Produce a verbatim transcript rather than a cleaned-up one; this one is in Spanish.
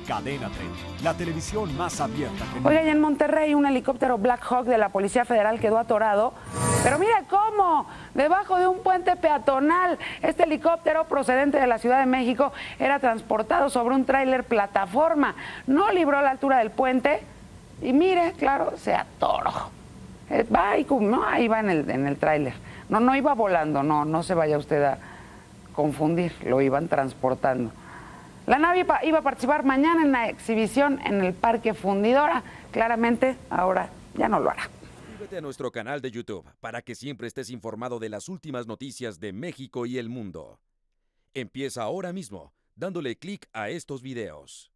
Cadena treinta, la televisión más abierta que... Oiga, y en Monterrey un helicóptero Black Hawk de la Policía Federal quedó atorado. Pero mire cómo, debajo de un puente peatonal. Este helicóptero procedente de la Ciudad de México era transportado sobre un tráiler plataforma. No libró la altura del puente y mire, claro, se atoró. Eh, Va y, no, ahí va en el, en el tráiler. No, no iba volando, no, no se vaya usted a confundir, lo iban transportando. La nave iba a participar mañana en la exhibición en el Parque Fundidora. Claramente, ahora ya no lo hará. Suscríbete a nuestro canal de YouTube para que siempre estés informado de las últimas noticias de México y el mundo. Empieza ahora mismo, dándole clic a estos videos.